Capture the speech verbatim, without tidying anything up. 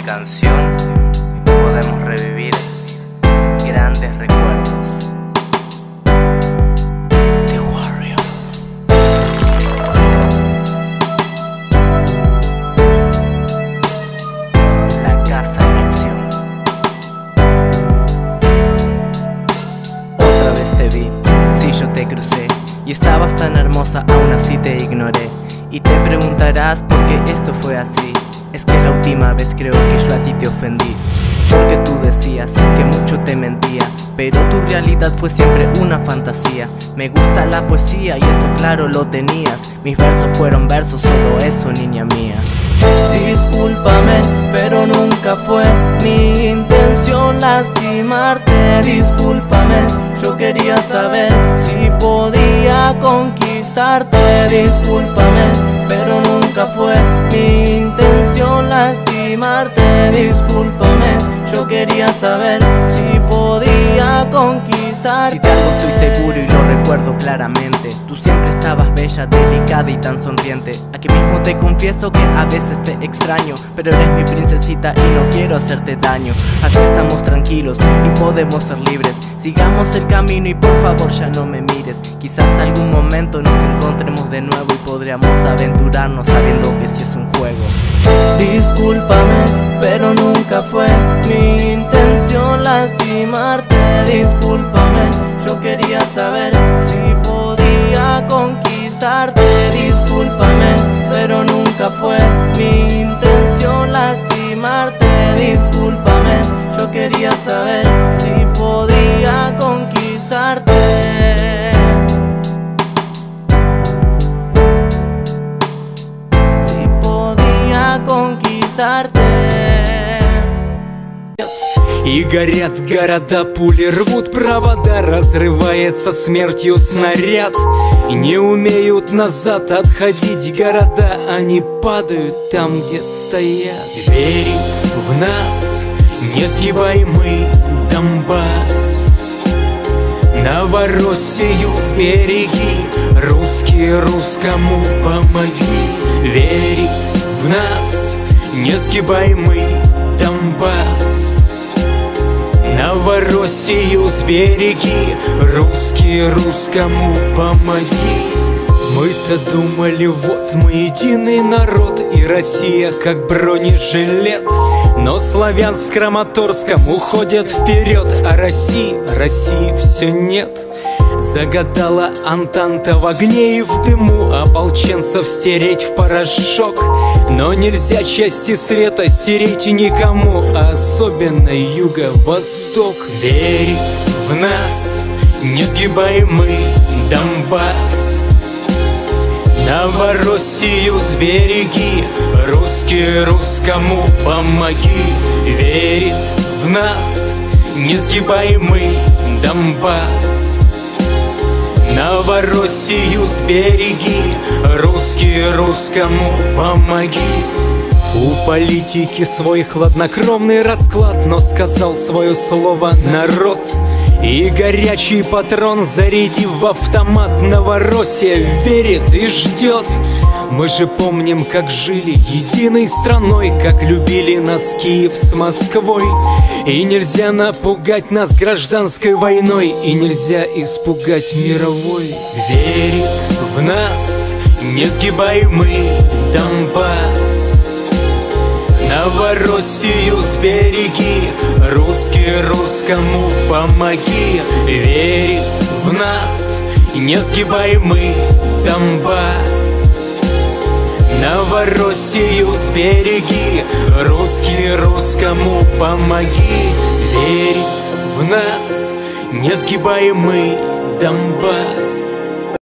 canción podemos revivir grandes recuerdos. The Warrior. La casa en acción. Otra vez te vi, si yo te crucé y estabas tan hermosa, aún así te ignoré. Y te preguntarás por qué esto fue así. Es que la última vez creo que yo a ti te ofendí, porque tú decías que mucho te mentía, pero tu realidad fue siempre una fantasía. Me gusta la poesía y eso claro lo tenías. Mis versos fueron versos, solo eso, niña mía. Discúlpame, pero nunca fue mi intención lastimarte. Discúlpame, yo quería saber si podía conquistarte. Discúlpame, pero nunca fue mi intención lastimarte. Discúlpame, yo quería saber si podía conquistarte. Si de algo estoy seguro y lo recuerdo claramente, tú siempre estabas bella, delicada y tan sonriente. Aquí mismo te confieso que a veces te extraño, pero eres mi princesita y no quiero hacerte daño. Así estamos tranquilos y podemos ser libres. Sigamos el camino y por favor ya no me mires. Quizás algún momento nos encontremos de nuevo y podríamos aventurarnos sabiendo que sí es un juego. Discúlpame, pero nunca fue mi intención lastimarte. Discúlpame, yo quería saber si podía conquistarte. Discúlpame, pero nunca fue mi intención lastimarte. Discúlpame, yo quería saber si podía conquistarte. Si podía conquistarte. И горят города, пули рвут провода, разрывается смертью снаряд. И не умеют назад отходить города, они падают там, где стоят. Верит в нас несгибаемый Донбасс. Новороссию сбереги, русские русскому помоги. Верит в нас несгибаемый Донбасс. Новороссию сбереги, русские русскому помоги. Мы-то думали, вот мы единый народ, и Россия как бронежилет. Но славянск с Краматорском уходят вперед, а России, России все нет. Загадала Антанта в огне и в дыму ополченцев стереть в порошок. Но нельзя части света стереть никому, а особенно юго-восток. Верит в нас несгибаемый Донбасс. Новороссию сбереги, русские русскому помоги. Верит в нас несгибаемый Донбасс. Новороссию сбереги, русские русскому помоги. У политики свой хладнокровный расклад, но сказал свое слово народ. И горячий патрон, зарядив в автомат, Новороссия верит и ждет. Мы же помним, как жили единой страной, как любили нас Киев с Москвой. И нельзя напугать нас гражданской войной, и нельзя испугать мировой. Верит в нас несгибаемый Донбасс. Новороссию сбереги, русские русскому помоги. Верит в нас несгибаемый Донбасс. Новороссию сбереги, русские русскому помоги. Верит в нас несгибаемый Донбасс.